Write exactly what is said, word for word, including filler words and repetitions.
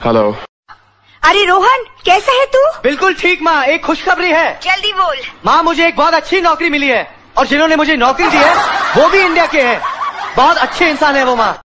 Hello. अरे रोहन, कैसा है तू? बिल्कुल ठीक माँ, एक खुशखबरी है। जल्दी बोल। माँ, मुझे एक बहुत अच्छी नौकरी मिली है और जिन्होंने मुझे नौकरी दी है वो भी इंडिया के हैं। बहुत अच्छे इंसान है वो माँ।